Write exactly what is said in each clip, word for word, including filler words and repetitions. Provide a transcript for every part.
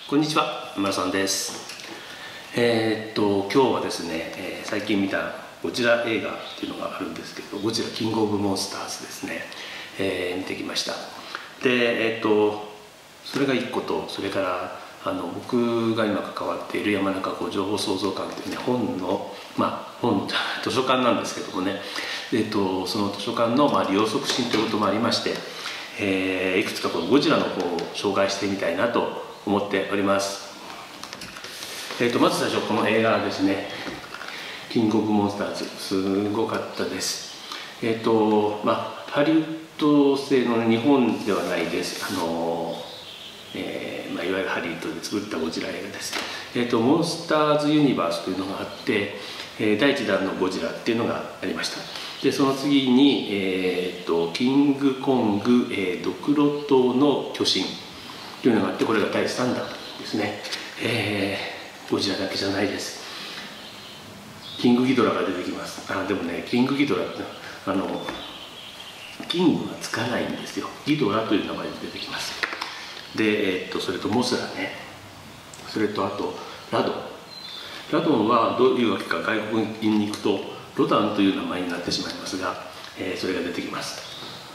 こんにちは、村さんです。えー、っと今日はですね、えー、最近見たゴジラ映画っていうのがあるんですけど、ゴジラキングオブモンスターズですね、えー、見てきました。で、えー、っとそれがいっこと、それからあの僕が今関わっている山中湖情報創造館というね、本のまあ本の図書館なんですけどもね、えー、っとその図書館の、まあ、利用促進ということもありまして、えー、いくつかこのゴジラの方を紹介してみたいなと思っております。えー、とまず最初、この映画ですね、キングオブモンスターズ、すごかったです。えっ、ー、とまあハリウッド製の日本ではないです。あの、えーまあ、いわゆるハリウッドで作ったゴジラ映画です。えっ、ー、とモンスターズユニバースというのがあって、えー、だいいちだんのゴジラっていうのがありました。でその次に、えー、とキングコング、えー、ドクロ島の巨神というのがあって、これがだいさんだんですね。えー、ゴジラだけじゃないです。キングギドラが出てきます。あでもね、キングギドラってあのキングがつかないんですよ。ギドラという名前で出てきます。で、えー、っとそれとモスラね、それとあとラドン。ラドンはどういうわけか外国に行くとロダンという名前になってしまいますが、えー、それが出てきます。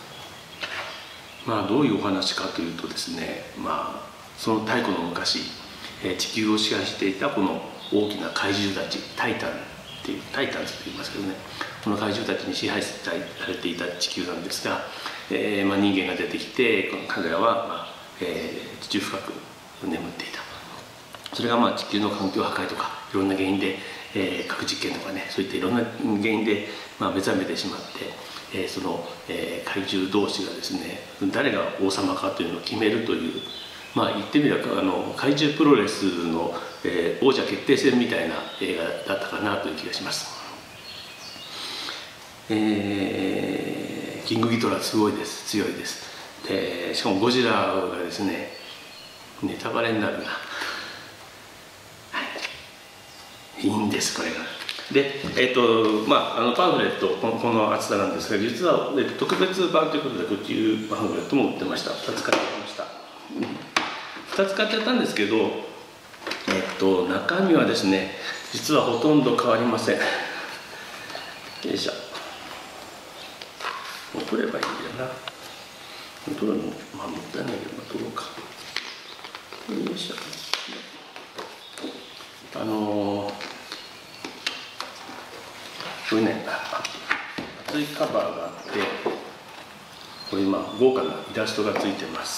まあどういうお話かというとですね、まあその太古の昔、えー、地球を支配していたこの大きな怪獣たち、タイタンっていうタイタンズと言いますけどね、この怪獣たちに支配されていた地球なんですが、えーまあ、人間が出てきて、この彼らは、まあえー、地中深く眠っていた。それがまあ地球の環境破壊とかいろんな原因で、えー、核実験とかね、そういったいろんな原因で、まあ、目覚めてしまって、えー、その、えー、怪獣同士がですね、誰が王様かというのを決めるという、まあ言ってみればあの怪獣プロレスの、えー、王者決定戦みたいな映画だったかなという気がします。えー、キングギドラすごいです。強いです。でしかもゴジラがですね、ネタバレになるな、はい、いいんですこれが。で、えーとまあ、あのパンフレット、この、この厚さなんですが、実は、えー、特別版ということでこういうパンフレットも売ってました。ふたつ買ってました。ふたつ買っちゃったんですけど、えっと中身はですね、実はほとんど変わりません。よいしょ。もう取ればいいんだよな。取るのまあもったいないけど、まあ、取ろうか。よいしょ。あのー、これね、厚いカバーがあって、これ今豪華なイラストがついてます。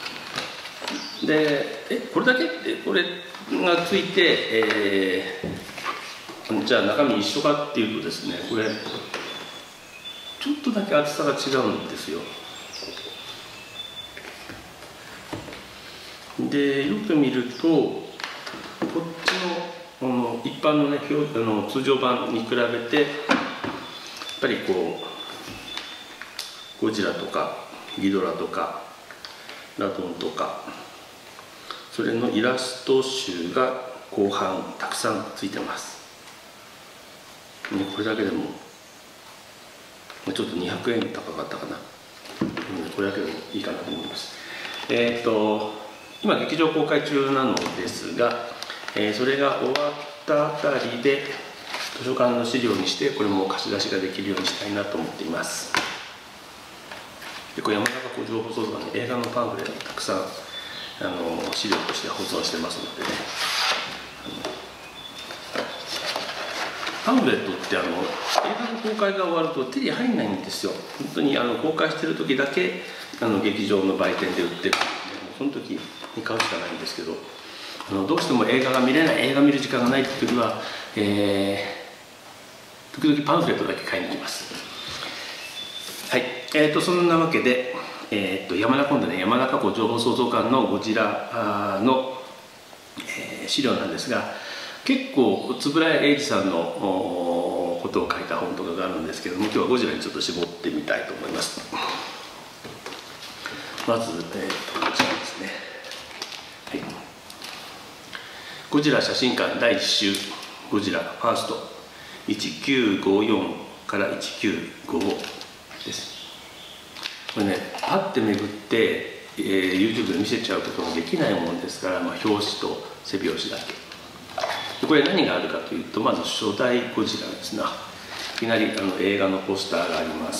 で、えこれだけってこれがついて、えー、じゃあ中身一緒かっていうとですね、これちょっとだけ厚さが違うんですよ。でよく見るとこっちの、あの一般のね、あの通常版に比べてやっぱりこうゴジラとかギドラとかラドンとか、それのイラスト集が後半たくさんついてます。ね、これだけでもちょっとにひゃくえん高かったかな。これだけでもいいかなと思います。えっと今劇場公開中なのですが、えー、それが終わったあたりで図書館の資料にしてこれも貸し出しができるようにしたいなと思っています。でこれ山中湖情報創造館の映画のパンフレットたくさんあの資料として保存してますのでね。パンフレットってあの映画の公開が終わると手に入んないんですよ。本当にあの公開してる時だけあの劇場の売店で売ってるので、その時に買うしかないんですけど、あのどうしても映画が見れない、映画見る時間がないっていう時は、えー、時々パンフレットだけ買いに行きます。はい、えーとそんなわけで、えー、と山中今度ね、山中湖情報創造館のゴジラの、えー、資料なんですが、結構円谷英二さんのことを書いた本とかがあるんですけども、今日はゴジラにちょっと絞ってみたいと思います。まず、えー、とこちらですね、はい、ゴジラ写真館だいいっ週ゴジラファーストいちきゅうごよんからいちきゅうごごです。これね、パッてめぐってえー、YouTube で見せちゃうことができないものですから、まあ、表紙と背表紙だけ。でこれ何があるかというと、まず初代ゴジラですな。いきなりあの映画のポスターがあります。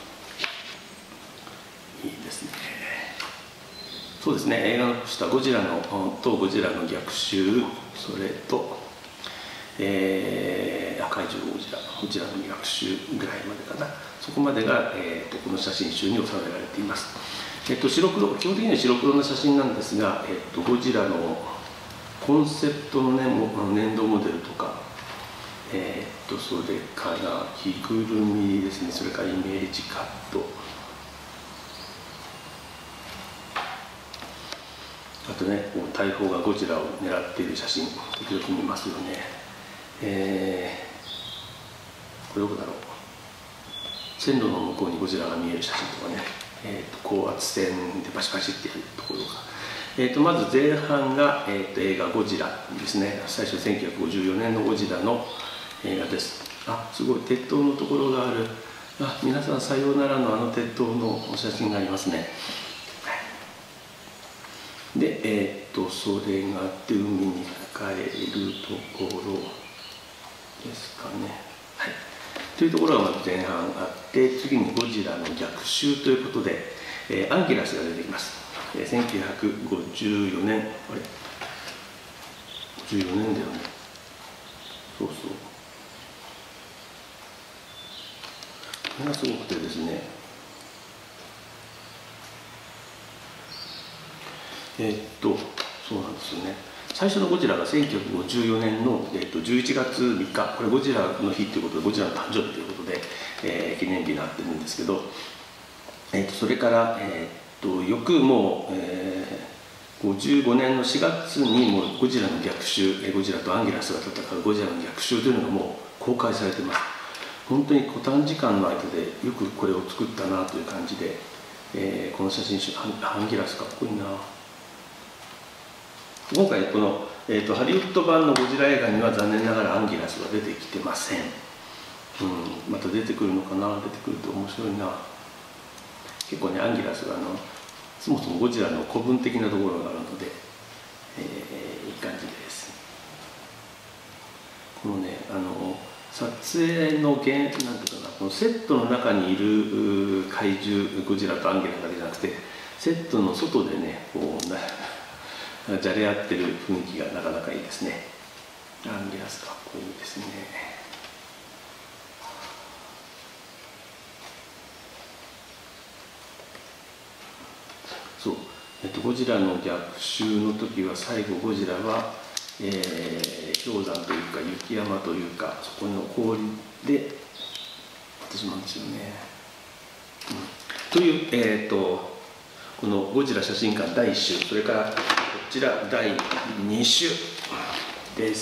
いいですね。そうですね、映画のポスター、ゴジラのとゴジラの逆襲、それと、えー、怪獣ゴジラ、ゴジラの逆襲ぐらいまでかな、そこまでが、えー、とこの写真集に収められています。えっと、白黒、基本的には白黒の写真なんですが、えっと、ゴジラのコンセプトの、ね、粘土モデルとか、えっと、それから着ぐるみですね、それからイメージカット、あとね、大砲がゴジラを狙っている写真、時々見ますよね。えー、これどこだろう。線路の向こうにゴジラが見える写真とかね、えー、と高圧線でバシバシってやるところが。えー、とまず前半が、えー、と映画「ゴジラ」ですね。最初せんきゅうひゃくごじゅうよねんのゴジラの映画です。あ、すごい鉄塔のところがある。あ、皆さんさようならのあの鉄塔のお写真がありますね。で、えー、とそれがあって海に帰るところですかね。はい、というところがまず前半あって、次にゴジラの逆襲ということで、えー、アンギラスが出てきます。えー、せんきゅうひゃくごじゅうよねん、あれごじゅうよねんだよね。そうそう。これがすごくてですね、えー、っとそうなんですよね。最初のゴジラがせんきゅうひゃくごじゅうよねんの、えー、とじゅういちがつみっか、これゴジラの日ということで、ゴジラの誕生日ということで、えー、記念日になってるんですけど、えー、とそれから、えー、と翌もう、えー、ごじゅうごねんのしがつにもうゴジラの逆襲、ゴジラとアンギラスが戦うゴジラの逆襲というのがもう公開されています。本当に短時間の間でよくこれを作ったなという感じで、えー、この写真集、アンギラスかっこいいな。今回この、えー、とハリウッド版のゴジラ映画には残念ながらアンギラスは出てきてません。うん、また出てくるのかな。出てくると面白いな。結構ね、アンギラスがあのそもそもゴジラの古文的なところがあるので、えー、いい感じです。このね、あの撮影の原なんていうかな、このセットの中にいる怪獣ゴジラとアンギラスだけじゃなくて、セットの外でね、こうなじゃれ合ってる雰囲気がなかなかいいですね。アンギラスかっこいいですね。そう、えっと、ゴジラの逆襲の時は最後ゴジラは、えー、氷山というか雪山というか、そこの氷で私もですよね。うん、という、えー、とこのゴジラ写真館だいいっ週、それからこちらだいに週です。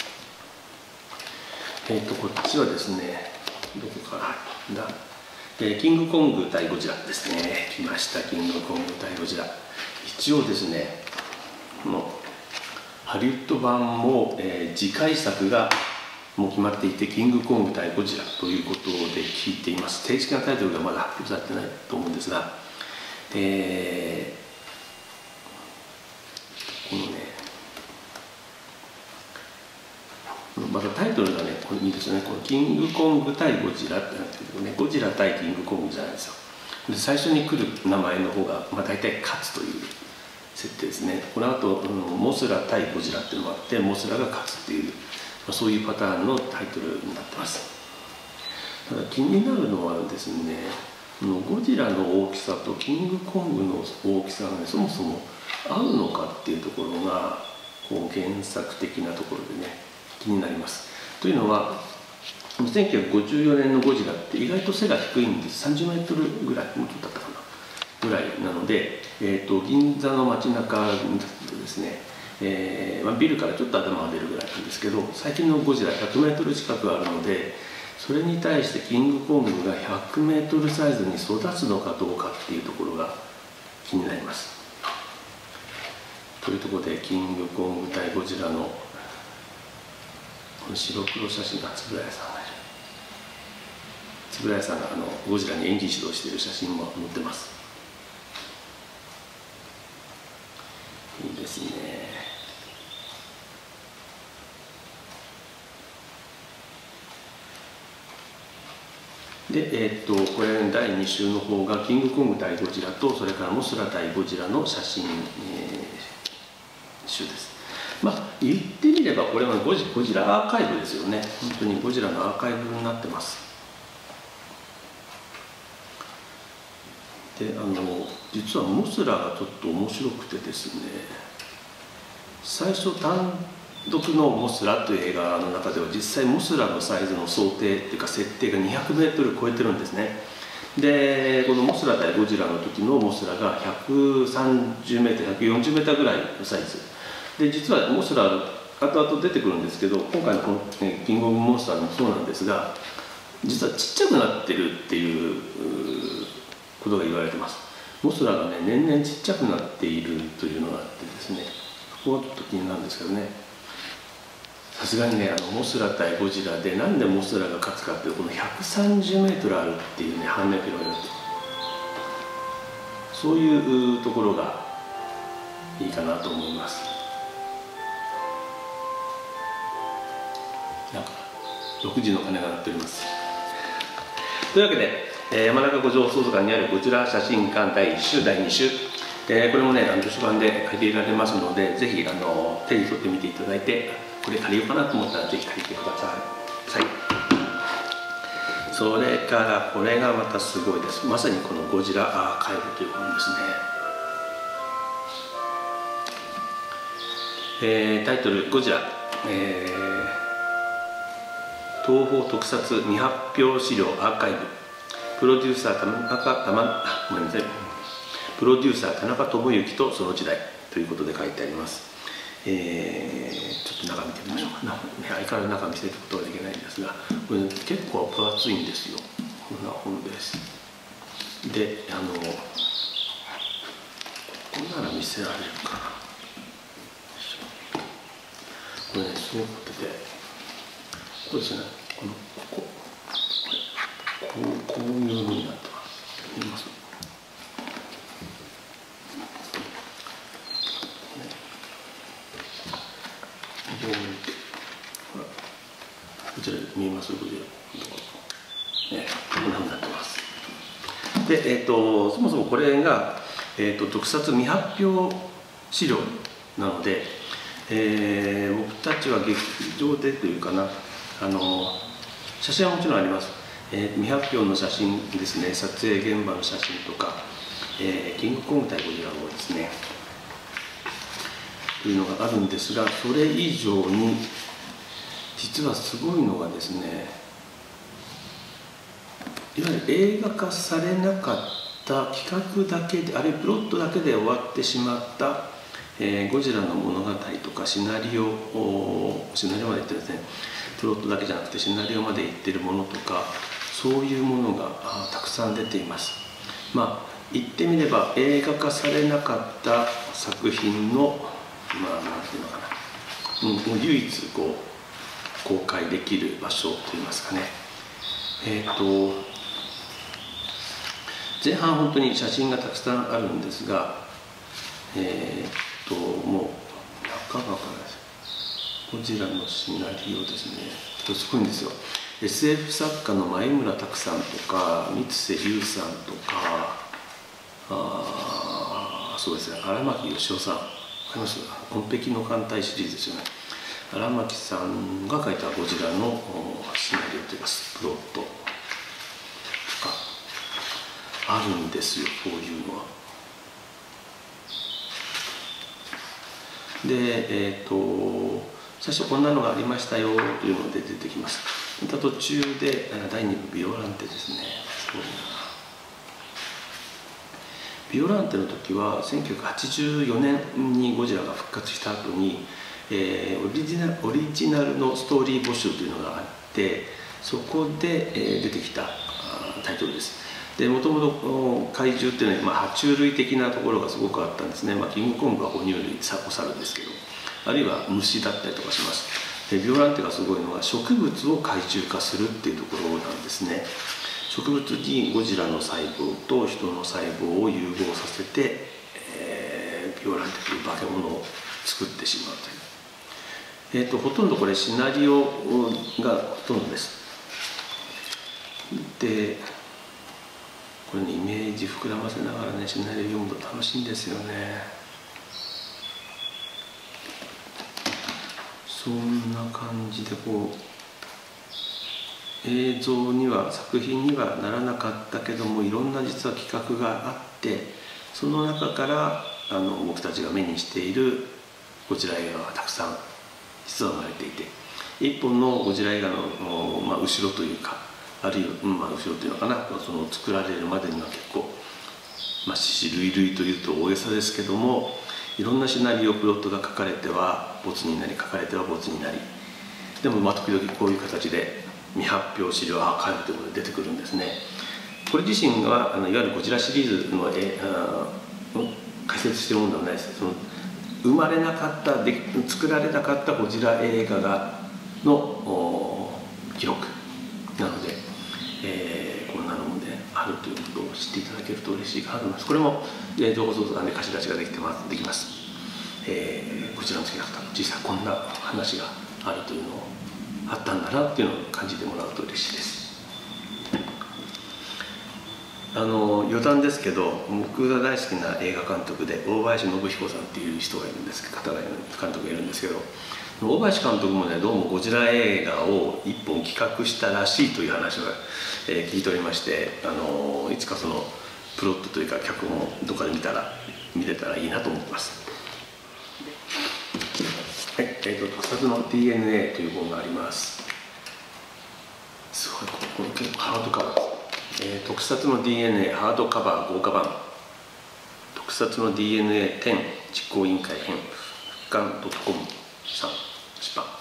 えっ、ー、とこっちはですね、どこからだ、えー、キングコング対ゴジラですね。来ました、キングコング対ゴジラ。一応ですね、このハリウッド版も、えー、次回作がもう決まっていて、キングコング対ゴジラということで聞いています。正式なタイトルがまだ発表されてないと思うんですが、えー、このね、またタイトルがね、これいいですよね。このキングコング対ゴジラってなってるけどね、ゴジラ対キングコングじゃないですよ。で最初に来る名前の方が、まあ、大体勝つという設定ですね。この後、うん、モスラ対ゴジラっていうのがあって、モスラが勝つっていう、まあ、そういうパターンのタイトルになってます。ただ気になるのはですね、ゴジラの大きさとキングコングの大きさがね、そもそも合うのかっていうところがこう原作的なところでね、気になります。というのはせんきゅうひゃくごじゅうよねんのゴジラって意外と背が低いんです。さんじゅうメートルぐらい、もうちょっとだったかなぐらいなので、えー、と銀座の街中でですね、えーまあ、ビルからちょっと頭が出るぐらいなんですけど、最近のゴジラひゃくメートル近くあるので、それに対してキングコングがひゃくメートルサイズに育つのかどうかっていうところが気になります。というところでキングコング対ゴジラのこの白黒写真が円谷さんがいる。円谷さんがあのゴジラに演技指導している写真も載ってます。 いいですね。で、えー、っとこれだいに週の方がキングコング対ゴジラと、それからモスラ対ゴジラの写真、えー、集です。まあ言ってみればこれはゴジ、ゴジラアーカイブですよね。本当にゴジラのアーカイブになってます。で、あの実はモスラがちょっと面白くてですね、最初単独のモスラという映画の中では実際モスラのサイズの想定っていうか設定がにひゃくメートル超えてるんですね。でこのモスラ対ゴジラの時のモスラがひゃくさんじゅうメートルひゃくよんじゅうメートルぐらいのサイズで、実はモスラ後々出てくるんですけど、今回のこのキングオブモンスターもそうなんですが、実はちっちゃくなってるっていうことが言われてます。モスラがね年々ちっちゃくなっているというのがあってですね、そこはちょっと気になるんですけどね。さすがにね、あのモスラ対ゴジラでなんでモスラが勝つかっていうと、このひゃくさんじゅうメートルあるっていうね反脈力がある、そういうところがいいかなと思います。なんかろくじの鐘が鳴っております。というわけで、えー、山中湖上総図館にあるゴジラ写真館だいいっ週だいに週、えー、これもね図書館で借りられますので、ぜひあの手に取ってみていただいて、これ借りようかなと思ったらぜひ借りてください。それからこれがまたすごいです。まさにこのゴジラアーカイブという本ですね。えー、タイトルゴジラ、えー、東宝特撮未発表資料アーカイブ、プロデューサー田中たまごめんなさいプロデューサー田中智之とその時代ということで書いてあります。えー、ちょっと中見てみましょうか。な、ね、相変わらず中見せることはできないんですが、これ、ね、結構分厚いんですよ。こんな本です。で、あのここなら見せられるかな。これね、すごくてて、これですね、このこここうこういう風になってます。見えます？こちら見えます？こちら、ね、こんなふうになってます。で、えーと、そもそもこれが、えーと、特撮未発表資料なので、えー、僕たちは劇場でというかな、あの写真はもちろんあります。えー、未発表の写真ですね、撮影現場の写真とか、えー、キングコング対ゴジラのですねというのがあるんですが、それ以上に実はすごいのがですね、いわゆる映画化されなかった企画だけで、あれプロットだけで終わってしまった、えー、ゴジラの物語とかシナリオシナリオまでいってるんですね、プロットだけじゃなくてシナリオまでいってるものとか、そういうものがたくさん出ています。まあ言ってみれば映画化されなかった作品のまあなんていうのかな、うん、唯一こう公開できる場所といいますかね。えっと前半本当に写真がたくさんあるんですが、えっともう中がからゴジラのシナリオですね。すごいんですよ。エスエフ 作家の前村拓さんとか三瀬龍さんとか、あそうですね、荒牧義雄さん、わかります？紺碧の艦隊シリーズですよね。荒牧さんが書いたゴジラのシナリオといいますプロットとかあるんですよ、こういうのは。で、えっと最初こんなのがありましたよというので出てきます。また途中でだいに部ビオランテですね。すごいな。ビオランテの時はせんきゅうひゃくはちじゅうよねんにゴジラが復活した後に、えー、オリジナル、オリジナルのストーリー募集というのがあって、そこで、えー、出てきたタイトルです。でもともと怪獣っていうのは、まあ、爬虫類的なところがすごくあったんですね。まあ、キングコングは哺乳類、お猿ですけど、あるいは虫だったりとかします。でビオランテがすごいのは植物を怪獣化するっていうところなんですね。植物にゴジラの細胞と人の細胞を融合させて、えー、 ビオランテという化け物を作ってしまうという、えー、とほとんどこれシナリオがほとんどです。でこれね、イメージ膨らませながらねシナリオ読むと楽しいんですよね。そんな感じでこう映像には作品にはならなかったけども、いろんな実は企画があって、その中からあの僕たちが目にしているゴジラ映画がたくさん実は生まれていて、一本のゴジラ映画の、まあ、後ろというか、あるいは、うんまあ、後ろというのかな、その作られるまでには結構、まあ、死類類というと大げさですけども、いろんなシナリオプロットが書かれてはボツになり、書かれてはボツになり、でもまあ時々こういう形で未発表資料アーカイブということで出てくるんですね。これ自身はあのいわゆるゴジラシリーズのえあ解説しているものではないです。その生まれなかったで作られなかったゴジラ映画がの記録なので、えー、こんなのもねあるということを知っていただけると嬉しいかなと思います。これも情報相談で貸し出しができてますできます。えー、こちらの好きな方、実際こんな話があるというのをあったんだなっていうのを感じてもらうと嬉しいです。あの余談ですけど、僕が大好きな映画監督で大林信彦さんっていう人がいるんですけど方がいる監督がいるんですけど、大林監督もねどうもゴジラ映画を一本企画したらしいという話を、えー、聞いておりまして、あのいつかそのプロットというか脚本をどっかで見たら見れたらいいなと思ってます。はい、えーと、特撮の ディーエヌエー という本があります。すごい、これ結構ハードカバーです。えー、特撮の ディーエヌエー ハードカバー豪華版、特撮の ディーエヌエーじゅう実行委員会編、復刊 .com さん出版。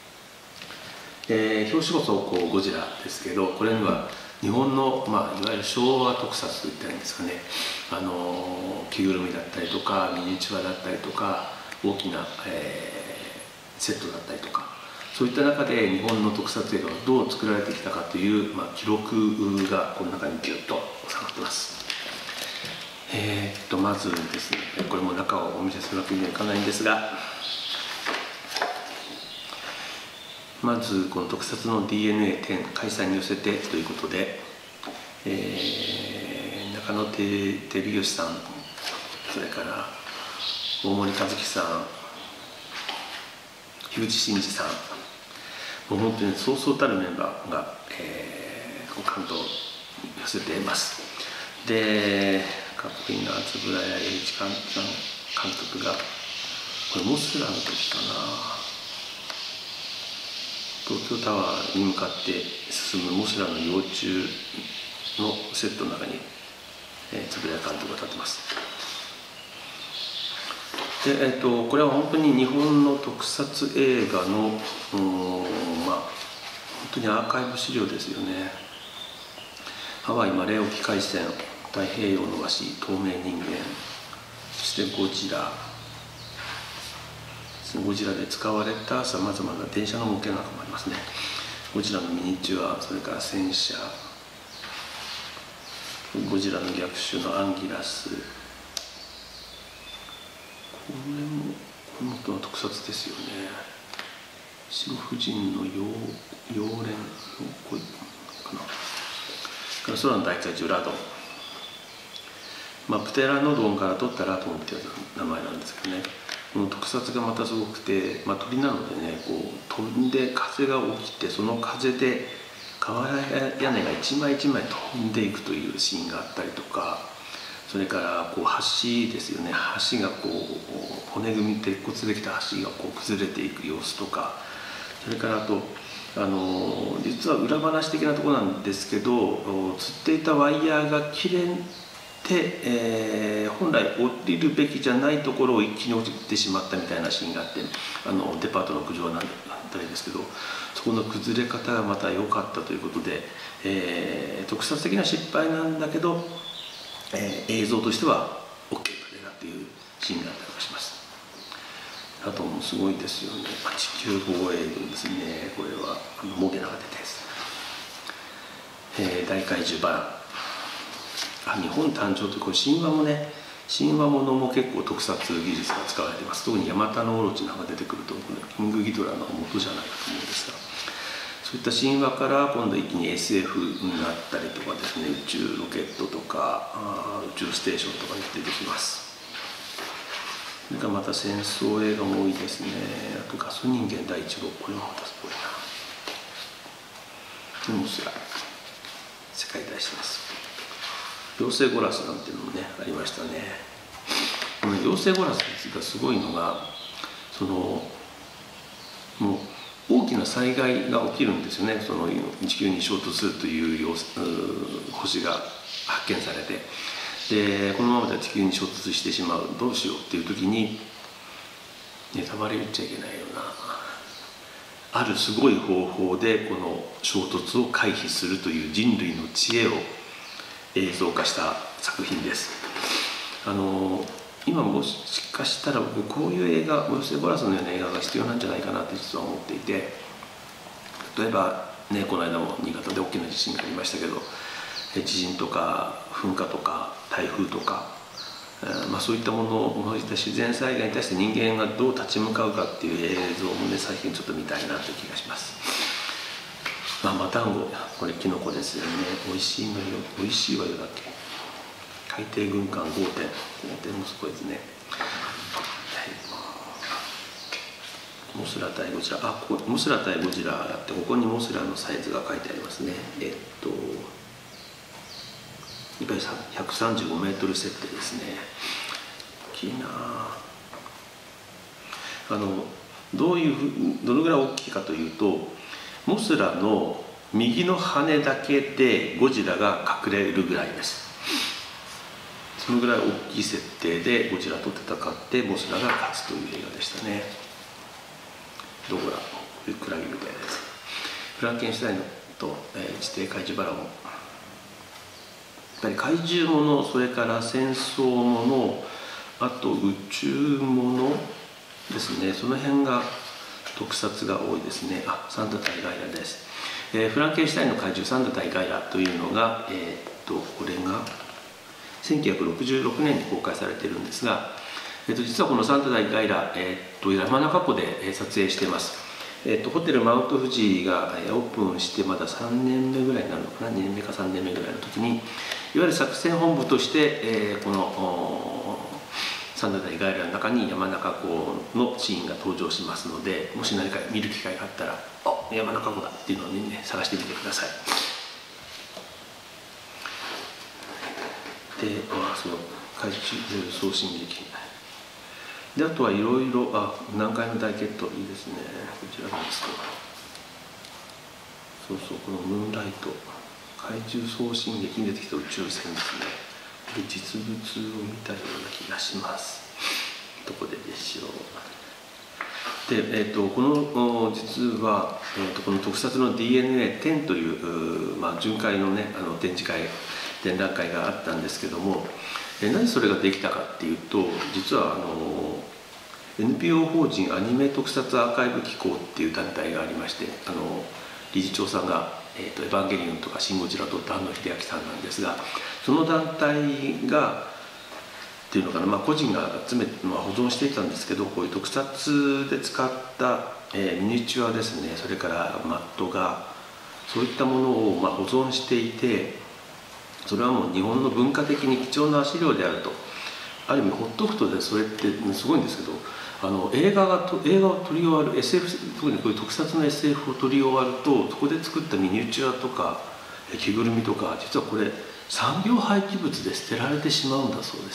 えー、表紙こそこうゴジラですけど、これには日本の、まあ、いわゆる昭和特撮といったらいいんですかね、あの着ぐるみだったりとかミニチュアだったりとか大きな、えー、セットだったりとか、そういった中で日本の特撮映画がどう作られてきたかという、まあ、記録がこの中にギュッと収まってます。えー、っとまずですね、これも中をお見せするわけにはいかないんですが、まずこの特撮の ディーエヌエーじゅう開催に寄せてということで、えー、中野照義さん、それから大森和樹さん、樋口真嗣さん、もう本当にそうそうたるメンバーが、えー、関東に寄せています。でかっこいいな、円谷英一監督が、これモスラの時かな、東京タワーに向かって進むモスラの幼虫のセットの中に、えー、円谷監督が立ってます。で、えー、とこれは本当に日本の特撮映画のうん、まあ、本当にアーカイブ資料ですよね。ハワイマレー沖海戦、太平洋の和紙、透明人間、そしてゴジラ、ゴジラで使われたさまざまな電車の模型なんかもありますね。ゴジラのミニチュア、それから戦車、ゴジラの逆襲のアンギラス、これも本当の特撮ですよね。白婦人の妖艶、妖恋かな。から空の大海中ラドン、まあ、プテラノドンから取ったラドンっていう名前なんですけどね、この特撮がまたすごくて、まあ、鳥なのでね、こう飛んで風が起きて、その風で瓦屋根が一枚一枚飛んでいくというシーンがあったりとか、それからこう橋ですよね、橋がこう骨組み鉄骨できた橋がこう崩れていく様子とか、それからあとあの実は裏話的なところなんですけど、つっていたワイヤーが切れて、えー、本来降りるべきじゃないところを一気に落ちてしまったみたいなシーンがあって、あのデパートの屋上なんだったりですけど、そこの崩れ方がまた良かったということで、えー、特撮的な失敗なんだけど、えー、映像としては OK だっていうシーンがあったりします。あともすごいですよね、地球防衛軍ですね、これはモゲナが出てです、えー、大怪獣バラン、あ、日本誕生というこれ神話もね、 神話ものも結構特撮技術が使われています。特にヤマタノオロチなんか出てくるとキングギドラの元じゃないかと思うんですが、そういった神話から今度一気に エスエフ になったりとかですね、宇宙ロケットとか宇宙ステーションとかに出てきます。それからまた戦争映画も多いですね。あとガソ人間第一号、これもまたすごいな。モスラ世界大戦です。妖精ゴラスなんていうのもねありましたね。この妖精ゴラスがすごいのが、そのもう大きな災害が起きるんですよね。その地球に衝突するという星が発見されて、でこのままでは地球に衝突してしまう、どうしようっていう時に、ネタバレ言っちゃいけないよな、あるすごい方法でこの衝突を回避するという人類の知恵を映像化した作品です。あの今もしかしたら僕こういう映画、妖精ゴラスのような映画が必要なんじゃないかなって実は思っていて、例えばね、この間も新潟で大きな地震がありましたけど、地震とか噴火とか台風とか、まあ、そういったものを、そういった自然災害に対して人間がどう立ち向かうかっていう映像もね、最近ちょっと見たいなという気がします。まあ、マタンゴ、これキノコですよね。おいしいのよ、おいしいわよだっけ。海底軍艦ごてん、ごてんもすごいですね。はい、モスラ対ゴジラ、あ、ここモスラ対ゴジラやって、ここにモスラのサイズが書いてありますね。えっとやっぱりひゃくさんじゅうごメートル設定ですね。大きいなあ。のどういうふどのぐらい大きいかというと、モスラの右の羽だけでゴジラが隠れるぐらいです。そのぐらい大きい設定でゴジラと戦ってモスラが勝つという映画でしたね。どうほらクラゲみたいなやつ。フランケンシュタインと、えー、地底怪獣バラモン。やっぱり怪獣もの、それから戦争もの、あと宇宙ものですね、その辺が特撮が多いですね。あ、サンタ対ガイラです。えー、フランケンシュタインの怪獣サンタ対ガイラというのが、えー、っとこれがせんきゅうひゃくろくじゅうろくねんに公開されているんですが、えー、っと実はこのサンタ対ガイラ、えー、っと山中湖で撮影しています。えー、とホテルマウント富士がオープンしてまださんねんめぐらいになるのかな、にねんめかさんねんめぐらいの時に、いわゆる作戦本部として、えー、このサンタ対ガイラの中に山中湖のシーンが登場しますので、もし何か見る機会があったら、あ、山中湖だっていうのをね、探してみてください。で、あ、そう、怪獣送信劇。で、あとはいろいろ、あ、南海の大決闘、いいですね。こちらなんですけど。そうそう、このムーンライト、怪獣送信劇に出てきた宇宙船ですね。これ実物を見たような気がします。どこででしょう。で、えーと、この実は、えーと、この特撮の ディーエヌエーテン という、まあ、巡回のね、あの展示会、展覧会があったんですけども、なぜそれができたかっていうと、実はあの エヌピーオー 法人アニメ特撮アーカイブ機構っていう団体がありまして、あの理事長さんが、えーと「エヴァンゲリオン」とか「シン・ゴジラ」と庵野秀明さんなんですが、その団体がっていうのかな、まあ、個人が集めて、まあ、保存していたんですけど、こういう特撮で使った、えー、ミニチュアですね、それからマット画、そういったものを、まあ、保存していて、それはもう日本の文化的に貴重な資料であると。ある意味ほっとくとでそれってすごいんですけど、あの映画がと映画を撮り終わる エスエフ、特にこういう特撮の エスエフ を撮り終わると、そこで作ったミニチュアとか着ぐるみとか、実はこれ産業廃棄物で捨てられてしまうんだそうです。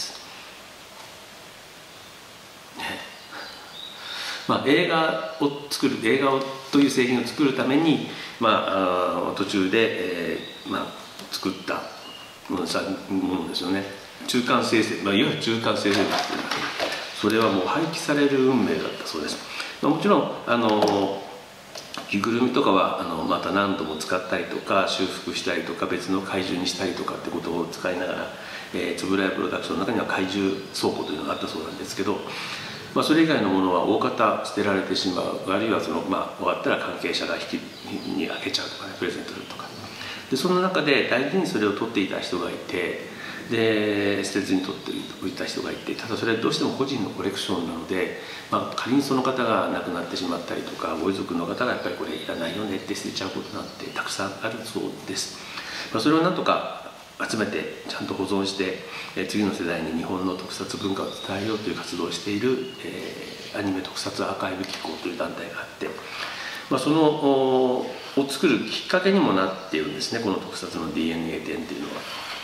ね、まあ、映画を作る映画をという製品を作るために、まあ、あ途中で、えーまあ、作ったものですよね。中間生成、まあ、いわゆる中間生成物っていうのは、それはもう廃棄される運命だったそうです。まあ、もちろんあの着ぐるみとかはあのまた何度も使ったりとか修復したりとか別の怪獣にしたりとかってことを使いながら、えー、円谷プロダクションの中には怪獣倉庫というのがあったそうなんですけど、まあ、それ以外のものは大方捨てられてしまう、あるいはその、まあ、終わったら関係者が引きに開けちゃうとかね、プレゼントするとか。でその中で大事にそれを取っていた人がいて、 で捨てずに取っておいた人がいて、ただそれはどうしても個人のコレクションなので、まあ、仮にその方が亡くなってしまったりとか、ご遺族の方がやっぱりこれいらないよねって捨てちゃうことなんてたくさんあるそうです。まあ、それをなんとか集めてちゃんと保存して、え次の世代に日本の特撮文化を伝えようという活動をしている、えー、アニメ特撮アーカイブ機構という団体があって、まあ、そのを作るきっかけにもなっているんですね、この特撮の ディーエヌエー 展っていうのは。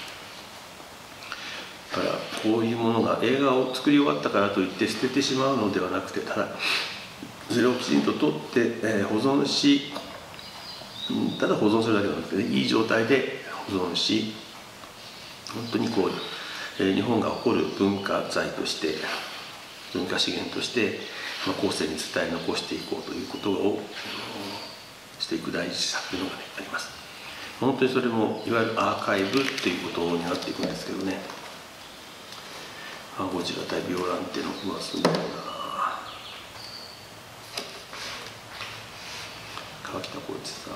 だからこういうものが映画を作り終わったからといって捨ててしまうのではなくて、ただそれをきちんと取って、えー、保存し、ただ保存するだけじゃなくて、ね、いい状態で保存し、本当にこう、えー、日本が誇る文化財として文化資源として、まあ、後世に伝え残していこうということをしていく大事さというのが、ね、あります。本当にそれもいわゆるアーカイブということになっていくんですけどね。あ、ゴジラ対ビオランテのうわすごいな。川北浩一さん。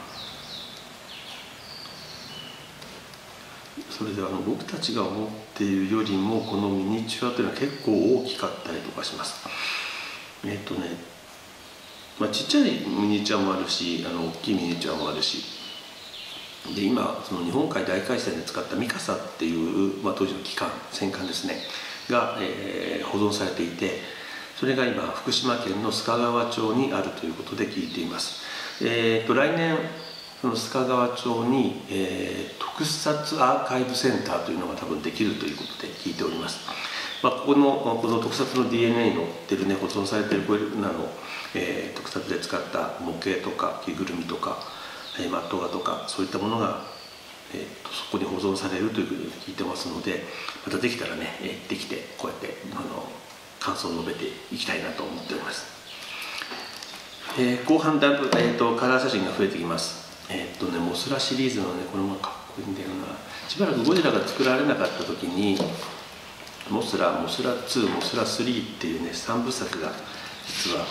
それではあの僕たちが思っているよりもこのミニチュアというのは結構大きかったりとかします。えっとね、まあ、ちっちゃいミニチュアもあるし、あの大きいミニチュアもあるし、で今その日本海大海戦で使ったミカサっていう、まあ、当時の機関戦艦ですねが、えー、保存されていて、それが今福島県の須賀川町にあるということで聞いています。えー、と来年その須賀川町に、えー、特撮アーカイブセンターというのが多分できるということで聞いております。まあ、ここのこの特撮の ディーエヌエー に載ってるね、保存されているこれらの、えー、特撮で使った模型とか着ぐるみとか、えー、マット画とかそういったものが、えー、とそこに保存されるというふうに聞いてますので、またできたらね、えー、できてこうやってあの感想を述べていきたいなと思っております。えー、後半だいぶ、えー、とカラー写真が増えてきます。えっとね、モスラシリーズのね、これもかっこいいんだよな。しばらくゴジラが作られなかった時にモスラ、モスラツー、モスラスリーっていうねさんぶさくが実はあって、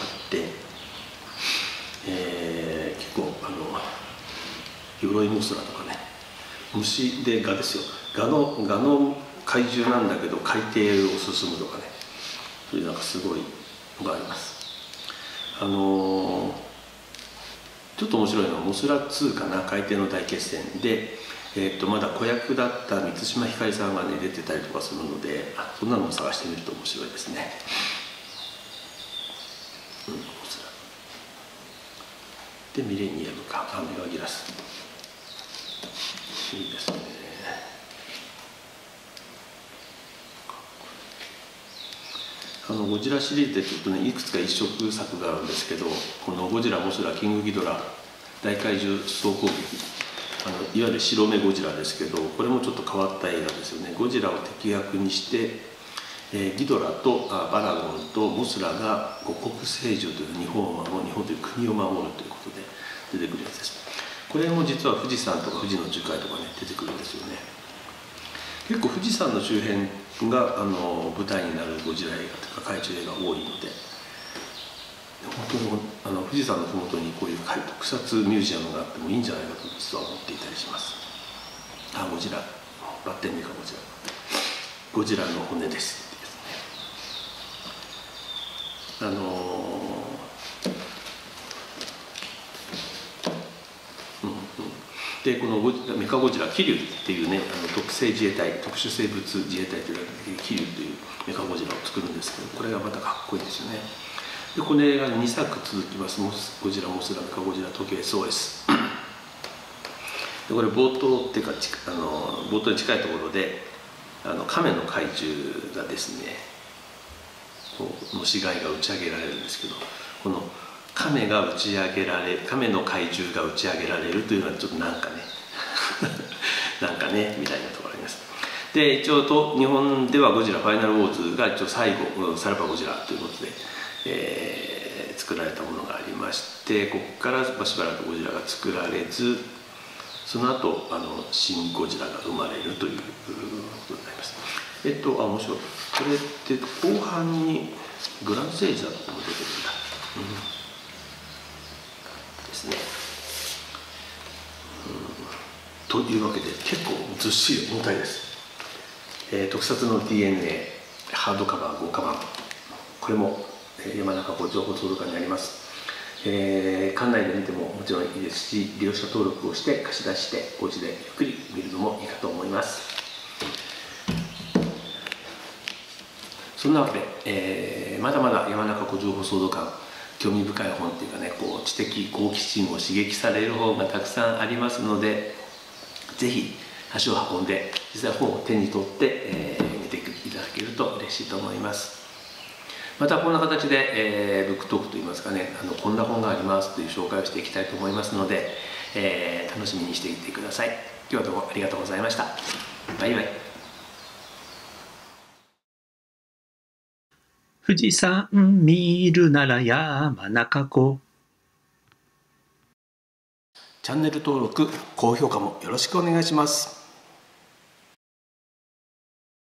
えー、結構あの鎧モスラとかね、虫でガですよ、ガのガの怪獣なんだけど海底を進むとかね、そういうなんかすごいのがあります。あのーちょっと面白いのはモスラツーかな、海底の大決戦で、えー、とまだ子役だった満島ひかりさんがね出てたりとかするので、あ、そんなのを探してみると面白いですね。うん、モスラでミレニアムか、あ、メガギラス、いいですね。あのゴジラシリーズでちょっとねいくつか一色作があるんですけど、このゴジラ、モスラ、キングギドラ、大怪獣総攻撃、あのいわゆる白目ゴジラですけど、これもちょっと変わった映画ですよね。ゴジラを敵役にして、えー、ギドラとあバラゴンとモスラが五穀聖樹という日本を守る、日本という国を守るということで出てくるやつです。これも実は富士山とか富士の樹海とかね出てくるんですよね。結構富士山の周辺があの舞台になるゴジラ映画とか怪獣映画が多いので、本当にあの富士山の麓にこういう特撮ミュージアムがあってもいいんじゃないかと実は思っていたりします。あ、ゴジラ、バッテンメカゴジラ、ゴジラの骨ですってですね。あのー、うんうん、でこのゴジラメカゴジラ桐生っていうね、あの特製自衛隊、特殊生物自衛隊という桐生というメカゴジラを作るんですけど、これがまたかっこいいですよね。でこの映画ににさく続きます。モスゴジラ、モスラ、メカゴジラ、東京 エスオーエス でこれ冒頭っていうかあの冒頭に近いところであの亀の怪獣がですね、こうの死骸が打ち上げられるんですけど、この亀が打ち上げられ亀の怪獣が打ち上げられるというのはちょっとなんかねなんかねみたいなところあります。で一応と日本ではゴジラファイナルウォーズが一応最後さらばゴジラということで、えー、作られたものがありまして、ここからしばらくゴジラが作られず、その後あの新ゴジラが生まれるということになります。えっとあ面白い、これって後半にグランセージャーとかも出てるんだ、うん、ですね、うん、というわけで結構ずっしり重たいです。 えー、特撮の ディーエヌエー ハードカバー豪華版、これも、えー、山中湖情報相談館にあります。えー、館内で見てももちろんいいですし、利用者登録をして貸し出してお家でゆっくり見るのもいいかと思います。そんなわけで、えー、まだまだ山中湖情報相談館、興味深い本っていうかね、こう知的好奇心を刺激される本がたくさんありますので、ぜひ足を運んで実際本を手に取って、えー、見ていただけると嬉しいと思います。またこんな形で、えー、ブックトークといいますかね、あのこんな本がありますという紹介をしていきたいと思いますので、えー、楽しみにしていてください。今日はどうもありがとうございました。バイバイ。 富士山見るなら山中湖。 チャンネル登録、高評価もよろしくお願いします。